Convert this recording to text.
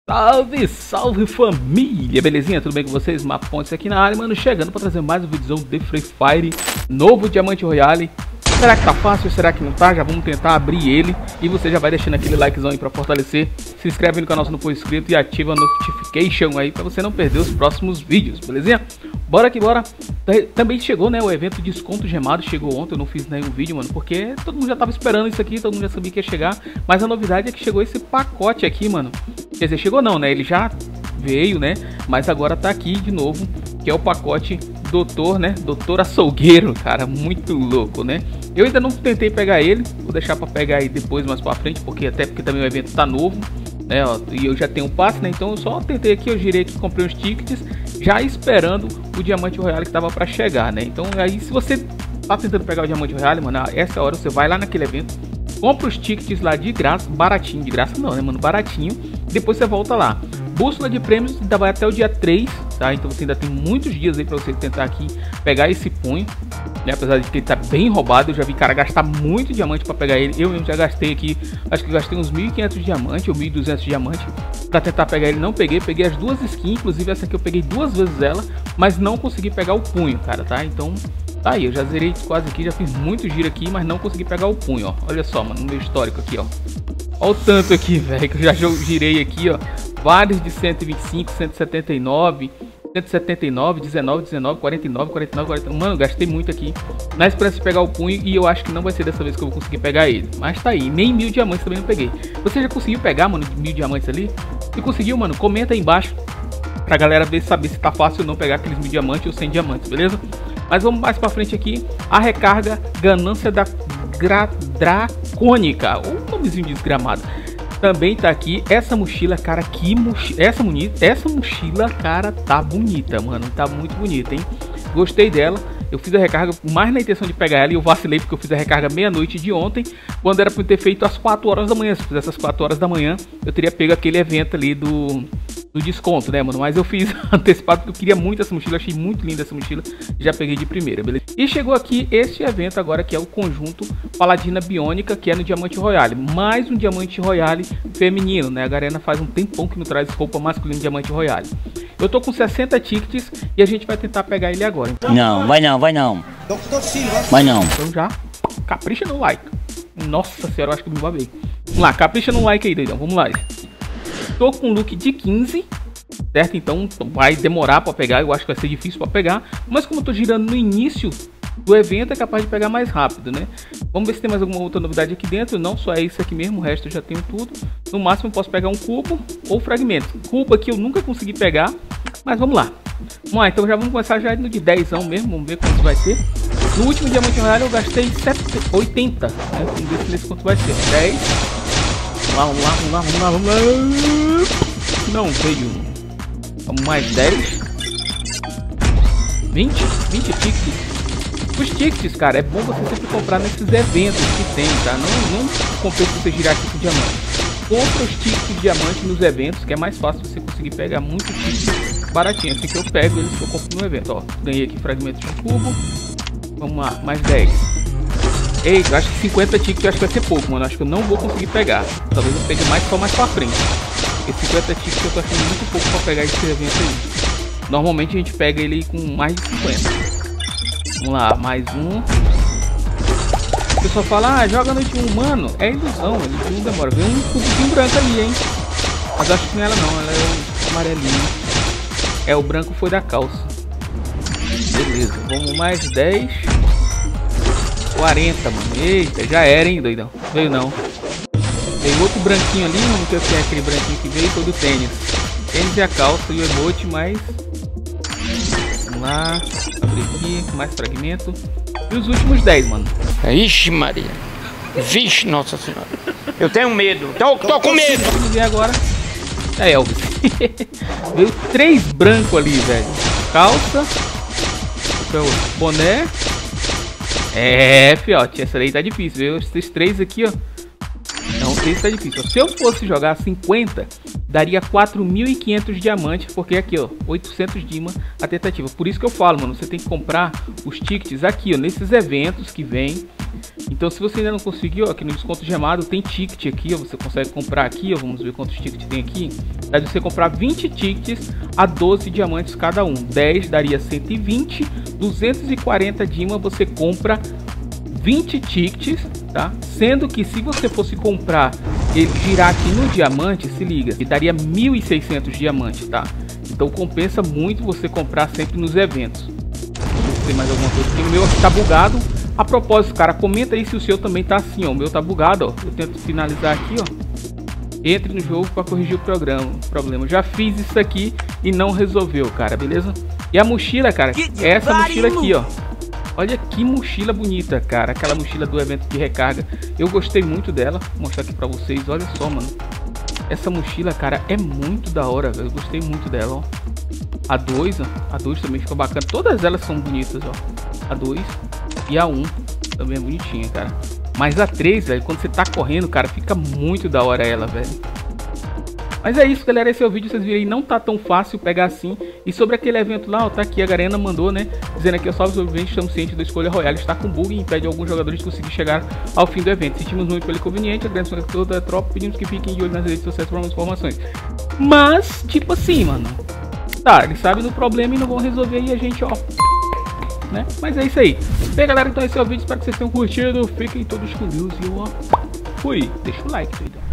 Salve, salve família, belezinha? Tudo bem com vocês? Mapontes aqui na área, mano, chegando para trazer mais um vídeo de Free Fire, novo Diamante Royale. Será que tá fácil? Será que não tá? Já vamos tentar abrir ele e você já vai deixando aquele likezão aí para fortalecer. Se inscreve no canal se não for inscrito e ativa a notification aí para você não perder os próximos vídeos, belezinha? Bora que bora. Também chegou, né, o evento Desconto Gemado, chegou ontem, eu não fiz nenhum vídeo, mano, porque todo mundo já tava esperando isso aqui, todo mundo já sabia que ia chegar. Mas a novidade é que chegou esse pacote aqui, mano. Quer dizer, chegou não, né, ele já veio, né, mas agora tá aqui de novo, que é o pacote Doutor, né, Doutor Açougueiro, cara, muito louco, né. Eu ainda não tentei pegar ele, vou deixar pra pegar aí depois, mais pra frente, porque também o evento tá novo, né, ó, e eu já tenho o passe, né, então eu só tentei aqui, eu girei aqui, comprei uns tickets, já esperando o Diamante Royale que tava pra chegar, né. Então aí, se você tá tentando pegar o Diamante Royale, mano, essa hora você vai lá naquele evento, compra os tickets lá de graça, baratinho, de graça não, né, mano, baratinho, depois você volta lá. Bússola de prêmios ainda vai até o dia 3, tá? Então você ainda tem muitos dias aí pra você tentar aqui pegar esse punho, né? Apesar de que ele tá bem roubado, eu já vi cara gastar muito diamante pra pegar ele. Eu mesmo já gastei aqui, acho que eu gastei uns 1.500 diamantes ou 1.200 diamantes pra tentar pegar ele. Não peguei, peguei as duas skins, inclusive essa aqui eu peguei duas vezes ela, mas não consegui pegar o punho, cara, tá? Então tá aí, eu já zerei quase aqui, já fiz muito giro aqui, mas não consegui pegar o punho, ó. Olha só, mano, no meu histórico aqui, ó. Olha o tanto aqui, velho, que eu já girei aqui, ó. Vários de 125, 179, 179, 19, 19, 49, 49, 40. Mano, gastei muito aqui na esperança de pegar o punho e eu acho que não vai ser dessa vez que eu vou conseguir pegar ele. Mas tá aí, nem 1000 diamantes também não peguei. Você já conseguiu pegar, mano, 1000 diamantes ali? Se conseguiu, mano, comenta aí embaixo pra galera ver, saber se tá fácil ou não pegar aqueles 1000 diamantes ou 100 diamantes, beleza? Mas vamos mais pra frente aqui. A recarga Ganância da Dracônica. Um nomezinho desgramado. Também tá aqui essa mochila, cara, que mochila, essa mochila, cara, tá bonita, mano, tá muito bonita, hein? Gostei dela. Eu fiz a recarga mais na intenção de pegar ela e eu vacilei porque eu fiz a recarga meia-noite de ontem, quando era para ter feito às 4 horas da manhã. Se fizesse às 4 horas da manhã, eu teria pego aquele evento ali do desconto, né, mano? Mas eu fiz antecipado porque eu queria muito essa mochila, achei muito linda essa mochila, já peguei de primeira, beleza? E chegou aqui este evento agora, que é o conjunto Paladina Biônica, que é no Diamante Royale. Mais um Diamante Royale feminino, né? A Garena faz um tempão que não traz roupa masculina Diamante Royale. Eu tô com 60 tickets e a gente vai tentar pegar ele agora. Então, não, vai não, vai não. Vai não. Então já capricha no like. Nossa senhora, eu acho que eu me babei. Vamos lá, capricha no like aí, doidão. Vamos lá. Tô com um look de 15, certo? Então vai demorar para pegar, eu acho que vai ser difícil para pegar. Mas como eu tô girando no início do evento, é capaz de pegar mais rápido, né? Vamos ver se tem mais alguma outra novidade aqui dentro. Não só é isso aqui mesmo, o resto eu já tenho tudo. No máximo eu posso pegar um cubo ou fragmento. Cubo aqui eu nunca consegui pegar, mas vamos lá. Vamos lá, então já vamos começar já no de 10 mesmo, vamos ver quanto vai ser. No último Diamante Royale eu gastei 80, né? Vamos ver se nesse quanto vai ser. 10. Vamos lá. Não veio. Vamos mais 10. 20 tickets. Os tickets, cara, é bom você sempre comprar nesses eventos que tem, tá? Não compensa você girar aqui com diamante. Compra os tickets de diamante nos eventos, que é mais fácil você conseguir pegar muito ticket baratinho. Assim que eu pego eles que eu compro no evento, ó. Ganhei aqui fragmento de um cubo. Vamos lá, mais 10. Eita, eu acho que 50 tickets eu acho que vai ser pouco, mano. Acho que eu não vou conseguir pegar. Talvez eu pegue mais só mais pra frente. Porque 50 tickets eu tô achando muito pouco pra pegar esse evento aí. Normalmente a gente pega ele com mais de 50. Vamos lá, mais um. O pessoal fala, ah, joga noite 1, mano. É ilusão, ele não demora. Vem um cubozinho branco ali, hein. Mas acho que não é ela não, ela é o amarelinho. É, o branco foi da calça. Beleza, vamos mais 10. 40, mano. Eita, já era, hein, doidão. Veio não. Tem outro branquinho ali, não sei se é aquele branquinho que veio, todo tênis. Tênis e a calça e o emote, mas... Vamos lá. Abrir aqui, mais fragmento. E os últimos 10, mano. Ixi, Maria. Vixe, nossa senhora. Eu tenho medo. Tô com medo. Vamos ver agora. É Elvis. Veio 3 brancos ali, velho. Calça. Boné. É, fiote, essa daí tá difícil, viu? Esses 3 aqui, ó. Não, esse tá difícil. Se eu fosse jogar 50, daria 4.500 diamantes, porque aqui, ó, 800 dima a tentativa. Por isso que eu falo, mano, você tem que comprar os tickets aqui, ó, nesses eventos que vem, Então se você ainda não conseguiu, ó, aqui no desconto gemado tem ticket aqui, ó, você consegue comprar aqui, ó, vamos ver quantos tickets tem aqui. Dá de você comprar 20 tickets a 12 diamantes cada um. 10 daria 120, 240 Dima, você compra 20 tickets, tá? Sendo que se você fosse comprar ele girar aqui no diamante, se liga, ele daria 1.600 diamantes, tá? Então compensa muito você comprar sempre nos eventos. Vamos ver se tem mais alguma coisa aqui. O meu aqui tá bugado. A propósito, cara, comenta aí se o seu também tá assim, ó. O meu tá bugado, ó. Eu tento finalizar aqui, ó. Entre no jogo para corrigir o problema. Já fiz isso aqui e não resolveu, cara, beleza? E a mochila, cara, é essa mochila aqui, ó. Olha que mochila bonita, cara. Aquela mochila do evento de recarga. Eu gostei muito dela. Vou mostrar aqui pra vocês. Olha só, mano. Essa mochila, cara, é muito da hora, velho. Eu gostei muito dela, ó. A 2, ó. A 2 também ficou bacana. Todas elas são bonitas, ó. A 2 e a 1 também é bonitinha, cara. Mas a 3, velho, quando você tá correndo, cara, fica muito da hora ela, velho. Mas é isso, galera, esse é o vídeo, vocês viram aí, não tá tão fácil pegar assim. E sobre aquele evento lá, ó, tá aqui, a Garena mandou, né, dizendo aqui, ó, salve sobreviventes, estamos cientes da escolha Royale, está com bug e impede alguns jogadores de conseguir chegar ao fim do evento. Sentimos muito pelo inconveniente, agradecemos a toda a tropa, pedimos que fiquem de olho nas redes sociais para mais informações. Mas, tipo assim, mano, tá, eles sabem do problema e não vão resolver aí a gente, ó, né, mas é isso aí. Bem, galera, então esse é o vídeo, espero que vocês tenham curtido, fiquem todos com Deus e eu, ó, fui, deixa o like, doidão.